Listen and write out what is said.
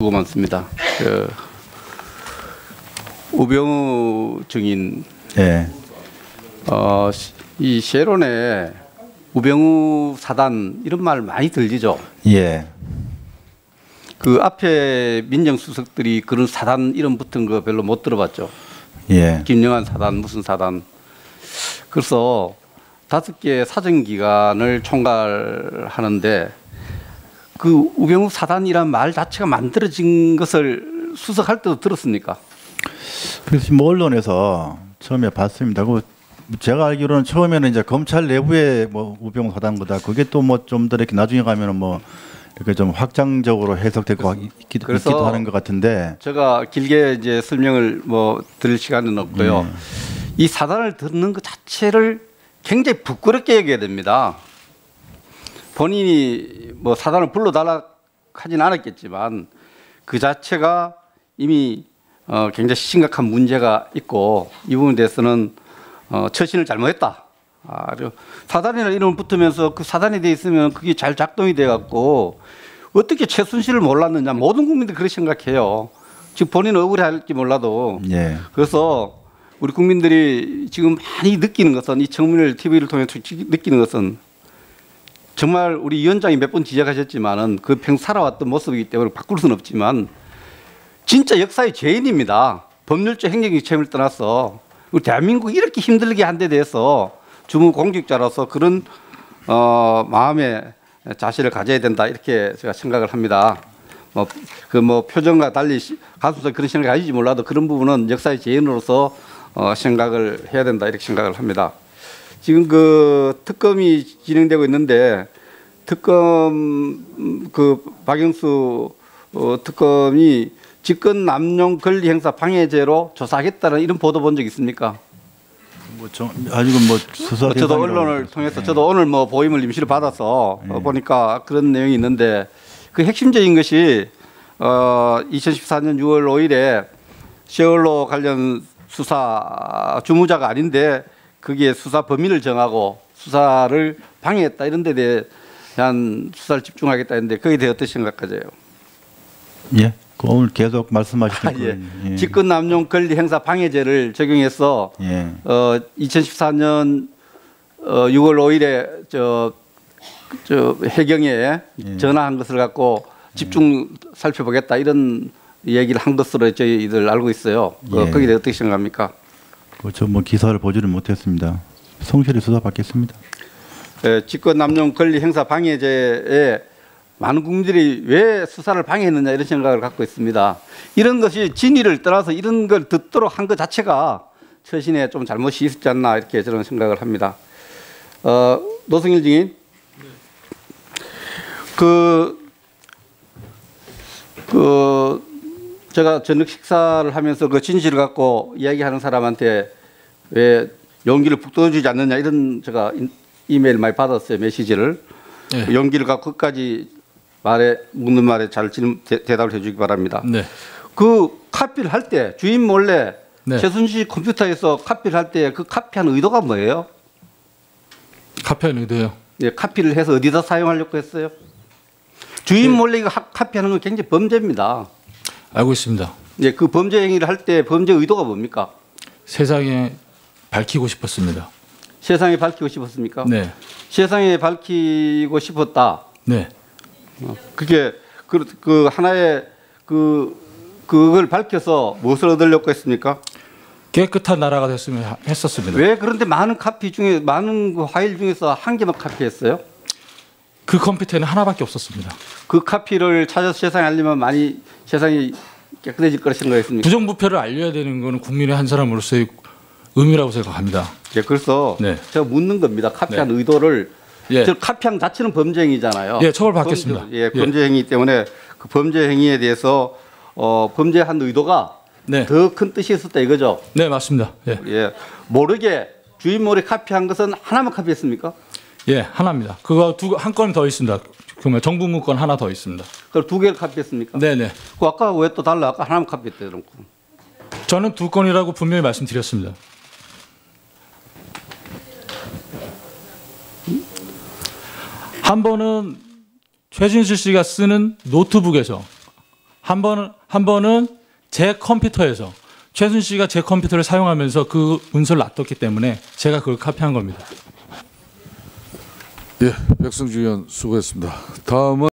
수고 많습니다. 우병우 증인, 예. 이 쉐론에 우병우 사단 이런 말 많이 들리죠. 예. 그 앞에 민정수석들이 그런 사단 이름 붙은 거 별로 못 들어봤죠. 예. 김영한 사단 무슨 사단. 그래서 5개 사정기관을 총괄하는데 그 우병우 사단이란 말 자체가 만들어진 것을 수석할 때도 들었습니까? 그래서 뭐 언론에서 처음에 봤습니다. 그 제가 알기로는 처음에는 이제 검찰 내부에 뭐 우병우 사단 거다. 그게 또 뭐 좀 더 이렇게 나중에 가면은 뭐 이렇게 좀 확장적으로 해석되고 있기도 하는 것 같은데. 제가 길게 이제 설명을 뭐 드릴 시간은 없고요. 이 사단을 듣는 것 자체를 굉장히 부끄럽게 여겨야 됩니다. 본인이 뭐 사단을 불러달라 하진 않았겠지만 그 자체가 이미 굉장히 심각한 문제가 있고 이 부분에 대해서는 처신을 잘못했다. 사단이라는 이름을 붙으면서 그 사단이 돼 있으면 그게 잘 작동이 돼 갖고 어떻게 최순실을 몰랐느냐. 모든 국민들이 그렇게 생각해요. 지금 본인은 억울할지 몰라도. 예. 그래서 우리 국민들이 지금 많이 느끼는 것은 이 청문회를 TV를 통해서 느끼는 것은 정말 우리 위원장이 몇 번 지적하셨지만은 그 평소 살아왔던 모습이기 때문에 바꿀 수는 없지만 진짜 역사의 죄인입니다. 법률적 행정적 책임을 떠나서 우리 대한민국 이렇게 힘들게 한 데 대해서 주무 공직자로서 그런 마음의 자세를 가져야 된다 이렇게 제가 생각을 합니다. 뭐 표정과 달리 가슴속에 그런 생각을 가지지 몰라도 그런 부분은 역사의 죄인으로서 생각을 해야 된다 이렇게 생각을 합니다. 지금 그 특검이 진행되고 있는데 특검 그 박영수 특검이 직권 남용 권리 행사 방해죄로 조사하겠다는 이런 보도 본 적 있습니까? 아직은 뭐 수사 저도 언론을 통해서 저도 오늘 뭐 보임을 임시로 받아서 보니까 그런 내용이 있는데 그 핵심적인 것이 2014년 6월 5일에 세월호 관련 수사 주무자가 아닌데 거기에 수사 범위를 정하고 수사를 방해했다 이런 데 대한 수사를 집중하겠다 했는데 거기에 대해 어떻게 생각하세요? 예. 오늘 계속 말씀하시던 예. 직권 남용 권리 행사 방해죄를 적용해서 2014년 6월 5일에 저 해경에 전화한 것을 갖고 집중 살펴보겠다 이런 얘기를 한 것으로 저희들 알고 있어요. 거기에 대해 어떻게 생각합니까? 저 뭐 기사를 보지는 못했습니다. 성실히 수사받겠습니다. 직권 남용 권리 행사 방해죄에 많은 국민들이 왜 수사를 방해했느냐 이런 생각을 갖고 있습니다. 이런 것이 진위를 떠나서 이런 걸 듣도록 한 것 자체가 처신에 좀 잘못이 있었지 않나 이렇게 저는 생각을 합니다. 노승일 증인, 제가 저녁 식사를 하면서 그 진실을 갖고 이야기하는 사람한테 왜 용기를 북돋워주지 않느냐 이런 제가 이메일 많이 받았어요. 메시지를. 네. 용기를 갖고 끝까지 묻는 말에 잘 대답을 해주기 바랍니다. 네. 그 카피를 할 때 주인 몰래 네. 최순실 컴퓨터에서 카피를 할 때 그 카피한 의도가 뭐예요? 카피한 의도요? 예, 카피를 해서 어디다 사용하려고 했어요? 주인 몰래 이거 카피하는 건 굉장히 범죄입니다. 알고 있습니다. 예, 그 범죄 행위를 할 때 범죄 의도가 뭡니까? 세상에 밝히고 싶었습니다. 세상에 밝히고 싶었습니까? 네. 세상에 밝히고 싶었다. 네. 그게 그 하나의 그걸 밝혀서 무엇을 얻으려고 했습니까? 깨끗한 나라가 됐으면 했었습니다. 왜 그런데 많은 카피 중에 많은 그 파일 중에서 한 개만 카피했어요? 그 컴퓨터에는 하나밖에 없었습니다. 그 카피를 찾아서 세상에 알리면 많이 세상이 깨끗해질 거라 생각했습니까? 부정부패를 알려야 되는 것은 국민의 한 사람으로서의 의미라고 생각합니다. 예, 그래서 네. 제가 묻는 겁니다. 카피한 네. 의도를. 예. 저 카피한 자체는 범죄 행위잖아요. 예, 처벌받겠습니다. 범죄 행위 때문에 그 범죄 행위에 대해서 범죄한 의도가 네. 더 큰 뜻이 있었다 이거죠. 네, 맞습니다. 예. 예, 모르게 주인 몰래 카피한 것은 하나만 카피했습니까? 예, 하나입니다. 그거 한 건 더 있습니다. 그러면 정부 문건 하나 더 있습니다. 그걸 2개를 카피했습니까? 네네. 그 아까 왜 또 달라? 아까 하나만 카피했대요. 저는 2건이라고 분명히 말씀드렸습니다. 한 번은 최순실 씨가 쓰는 노트북에서 한 번은 제 컴퓨터에서 최순실씨가 제 컴퓨터를 사용하면서 그 문서를 놔뒀기 때문에 제가 그걸 카피한 겁니다. 예, 백승주 의원 수고했습니다. 다음은